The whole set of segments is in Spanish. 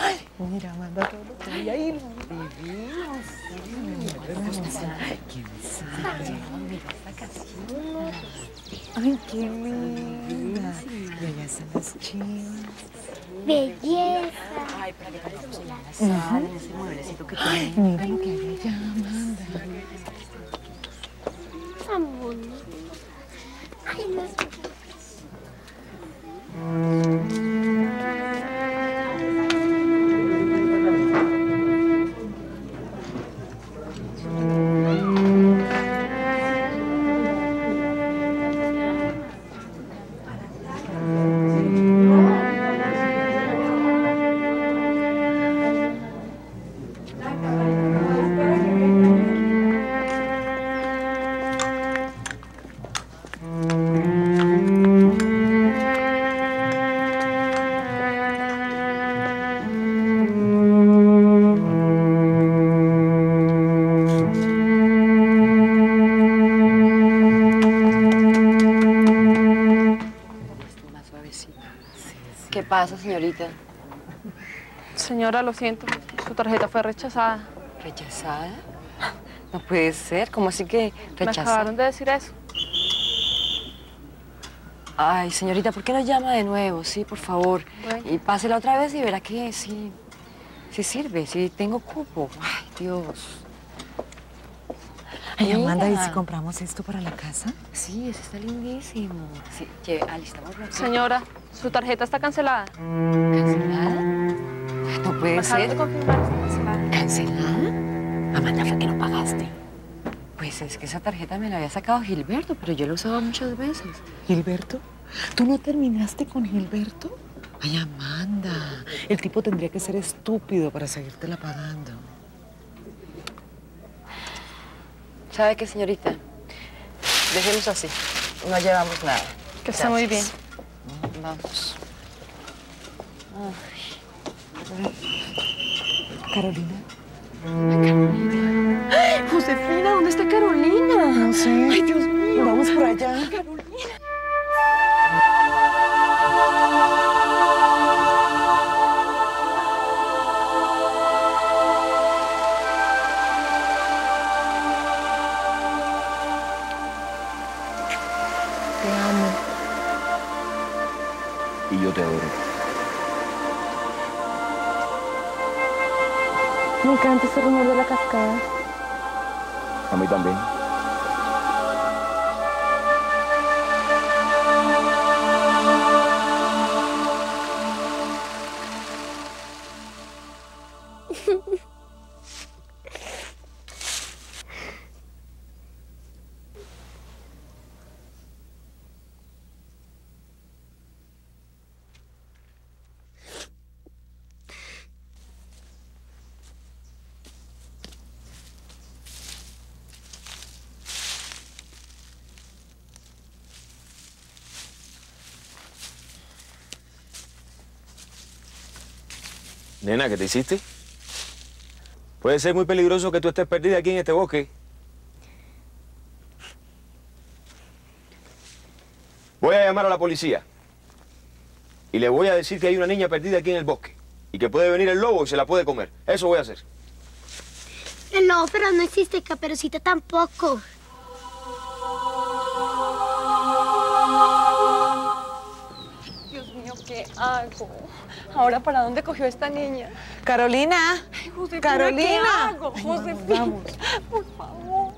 Mira, manda todo lo que hay ahí. Divino, sí. Ay, qué besada. Mira esta casita. Ay, qué linda. Y allá están las chivas. Belleza. Ay, para que tengamos en la sala, en ese mueblecito que tiene. Mira lo que hay allá, Amanda. Tan bonito. Ay, no es... ¿Qué pasa, señorita? Señora, lo siento. Su tarjeta fue rechazada. ¿Rechazada? No puede ser. ¿Cómo así que Me rechazada? acabaron de decir eso. Ay, señorita, ¿por qué no llama de nuevo? Sí, por favor. Bueno. Y pásela otra vez y verá que sí sirve, sí tengo cupo. Ay, Dios. Ay, Amanda, ¿y Mira. si compramos esto para la casa? Sí, ese está lindísimo. Sí, alistamos rápido. Señora, su tarjeta está cancelada. ¿Cancelada? No puede Me acaban de ser. confirmar que está cancelada. ¿Cancelada? Amanda, ¿fue que no pagaste? Pues es que esa tarjeta me la había sacado Gilberto, pero yo la usaba muchas veces. ¿Gilberto? ¿Tú no terminaste con Gilberto? Ay, Amanda, el tipo tendría que ser estúpido para seguírtela pagando. ¿Sabe qué, señorita? Dejemos así. No llevamos nada. Que está muy bien. Vamos. ¿Carolina? ¡Ay, Josefina! ¿Dónde está Carolina? No sé. ¡Ay, Dios mío! Vamos por allá. Te amo. Y yo te adoro. Me encanta ese rumor de la cascada. A mí también. Nena, ¿qué te hiciste? Puede ser muy peligroso que tú estés perdida aquí en este bosque. Voy a llamar a la policía. Y le voy a decir que hay una niña perdida aquí en el bosque. Y que puede venir el lobo y se la puede comer. Eso voy a hacer. El lobo feroz no existe, Caperucita tampoco. Dios mío, ¿qué hago? ¿Ahora para dónde cogió esta niña? Carolina. Ay, Josefina, Carolina. ¿qué hago? Ay, Josefina, vamos. por favor.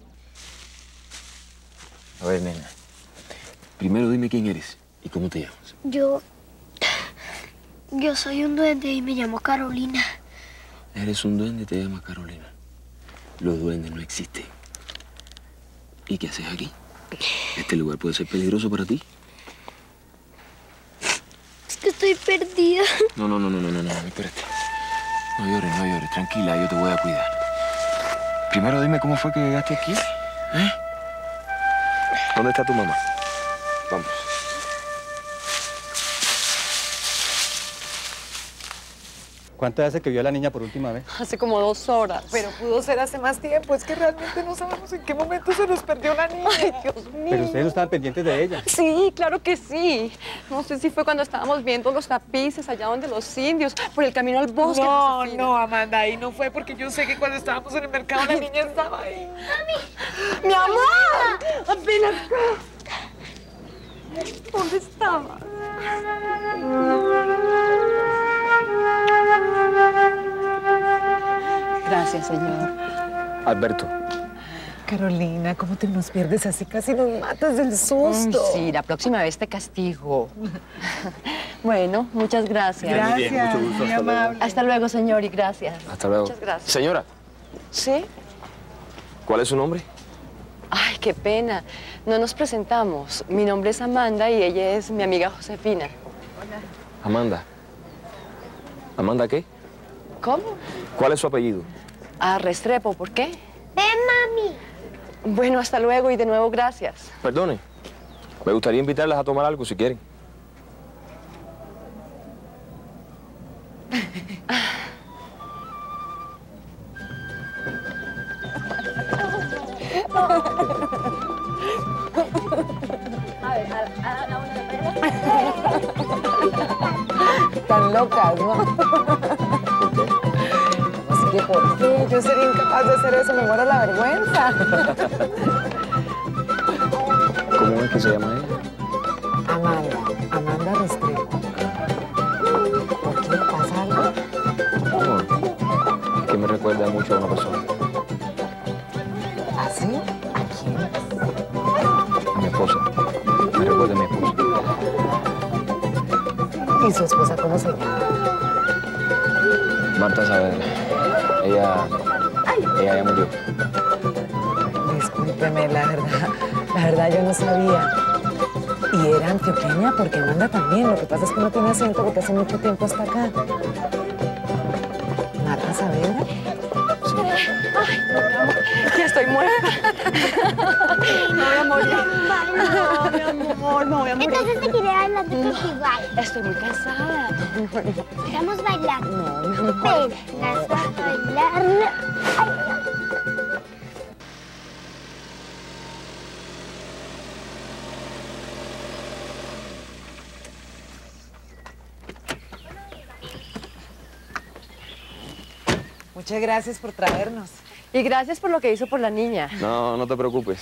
A ver, nena. Primero dime quién eres y cómo te llamas. Yo soy un duende y me llamo Carolina. Eres un duende y te llamas Carolina. Los duendes no existen. ¿Y qué haces aquí? ¿Este lugar puede ser peligroso para ti? Es que estoy perdida. No, espérate. No llores, tranquila, yo te voy a cuidar. Primero dime cómo fue que llegaste aquí, ¿eh? ¿Dónde está tu mamá? Vamos. ¿Cuánto hace que vio a la niña por última vez? Hace como 2 horas. Pero pudo ser hace más tiempo. Es que realmente no sabemos en qué momento se nos perdió la niña. Ay, Dios mío. Pero ustedes no estaban pendientes de ella. Sí, claro que sí. No sé si fue cuando estábamos viendo los tapices allá donde los indios, por el camino al bosque. No, Josefina. no, Amanda, ahí no fue porque yo sé que cuando estábamos en el mercado la niña estaba ahí. ¡Mi amor! ¡Ven acá! ¿Dónde estaba? Gracias, señor. Alberto. Carolina, ¿cómo te nos pierdes así? Casi nos matas del susto. Sí, la próxima vez te castigo. Bueno, muchas gracias. Gracias, Muy bien, mucho gusto, muy hasta luego. amable. Hasta luego, señor, y gracias. Hasta luego. Muchas gracias. Señora, ¿Sí? ¿cuál es su nombre? Ay, qué pena. No nos presentamos. Mi nombre es Amanda y ella es mi amiga Josefina. Amanda. ¿Amanda qué? ¿Cómo? ¿Cuál es su apellido? Ah, Restrepo, ¿por qué? Ven, mami. Bueno, hasta luego y de nuevo gracias. Perdone. Me gustaría invitarlas a tomar algo si quieren. Tan locas, ¿no? ¿Por qué? Así que, ¿por qué? Yo sería incapaz de hacer eso, me muero la vergüenza. ¿Cómo es que se llama ella? Amanda Restrepo. ¿Por qué? ¿Pasa algo? No, que me recuerda mucho a una persona. ¿Así? ¿A quién? A mi esposa. Me recuerda a mi esposa. ¿Y su esposa cómo se llama? Marta Saavedra. Ella ya murió. Discúlpeme, la verdad yo no sabía. Y era antioqueña porque Amanda también. Lo que pasa es que no tiene acento porque hace mucho tiempo está acá. ¿Marta Saavedra? Ya estoy muerta. Me voy a morir. No, mi amor, me voy a morir. Entonces seguiré bailando igual. Estoy muy cansada. Vamos a bailar. No, mi amor. Ven, las vas a bailar. Muchas gracias por traernos. Y gracias por lo que hizo por la niña. No, no te preocupes.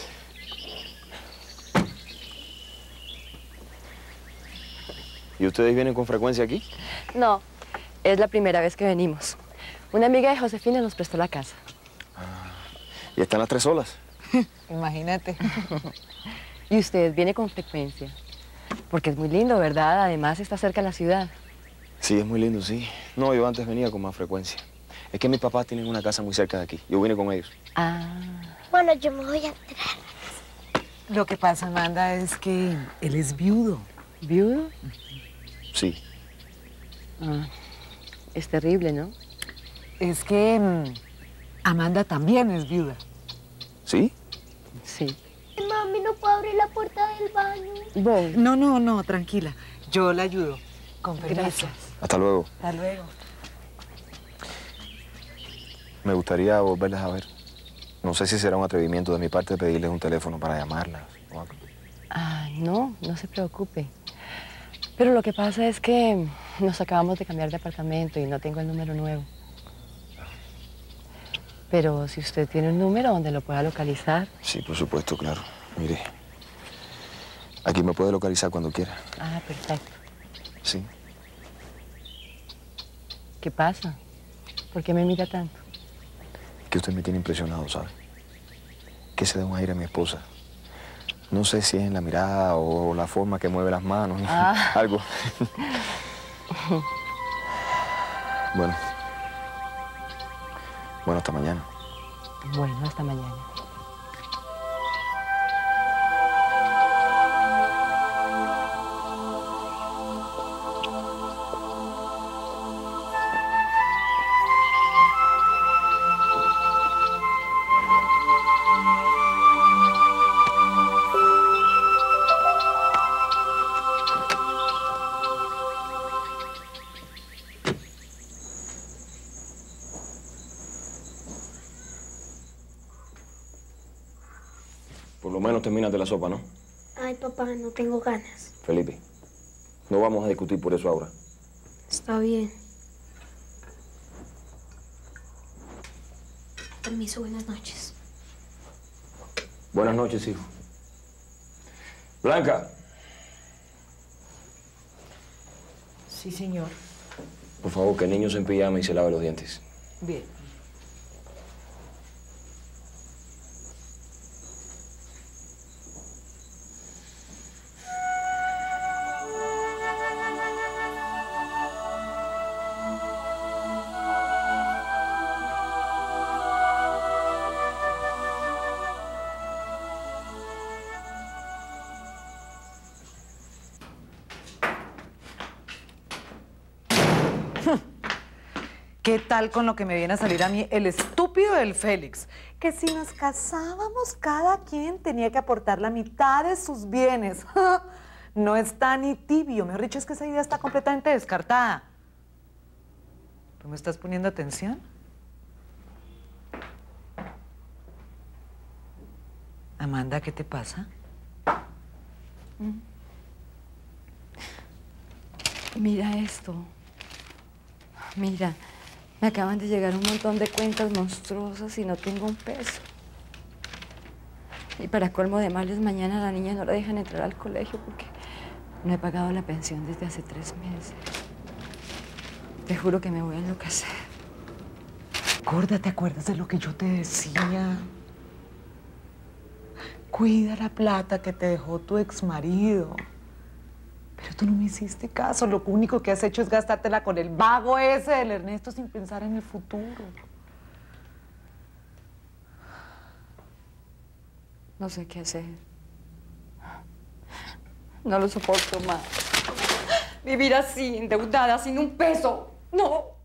¿Y ustedes vienen con frecuencia aquí? No, es la primera vez que venimos. Una amiga de Josefina nos prestó la casa. ¿Y están las 3 solas? Imagínate. Y usted viene con frecuencia. Porque es muy lindo, ¿verdad? Además está cerca de la ciudad. Sí, es muy lindo, sí. No, yo antes venía con más frecuencia. Es que mis papás tienen una casa muy cerca de aquí. Yo vine con ellos. Ah. Bueno, yo me voy a entrar. Lo que pasa, Amanda, es que él es viudo. ¿Viudo? Sí. Ah, es terrible, ¿no? Es que Amanda también es viuda. ¿Sí? Sí. Mami, no puedo abrir la puerta del baño. Voy. No, tranquila. Yo la ayudo. Con permiso. Gracias. Hasta luego. Hasta luego. Me gustaría volverlas a ver. No sé si será un atrevimiento de mi parte pedirles un teléfono para llamarlas o algo. Ah, no se preocupe. Pero lo que pasa es que nos acabamos de cambiar de apartamento y no tengo el número nuevo. Pero si usted tiene un número donde lo pueda localizar. Sí, por supuesto, claro. Mire, aquí me puede localizar cuando quiera. Ah, perfecto. Sí. ¿Qué pasa? ¿Por qué me mira tanto? Que usted me tiene impresionado, ¿sabe? Que se da un aire a mi esposa. No sé si es en la mirada o la forma que mueve las manos, Ah. algo. Bueno. Bueno, hasta mañana. Bueno, hasta mañana. Por lo menos termínate la sopa, ¿no? Ay, papá, no tengo ganas. Felipe, no vamos a discutir por eso ahora. Está bien. Permiso, buenas noches. Buenas noches, hijo. Blanca. Sí, señor. Por favor, que el niño se en pijama y se lave los dientes. Bien. ¿Qué tal con lo que me viene a salir a mí el estúpido del Félix? Que si nos casábamos, cada quien tenía que aportar la mitad de sus bienes. No está ni tibio. Mejor dicho, es que esa idea está completamente descartada. ¿Tú me estás poniendo atención? Amanda, ¿qué te pasa? Mira esto. Mira, me acaban de llegar un montón de cuentas monstruosas y no tengo un peso. Y para colmo de males, mañana a la niña no la dejan entrar al colegio porque no he pagado la pensión desde hace 3 meses. Te juro que me voy a enloquecer. Gorda, ¿te acuerdas de lo que yo te decía? Cuida la plata que te dejó tu exmarido. Pero tú no me hiciste caso. Lo único que has hecho es gastártela con el vago ese del Ernesto sin pensar en el futuro. No sé qué hacer. No lo soporto más. Vivir así, endeudada, sin un peso. No.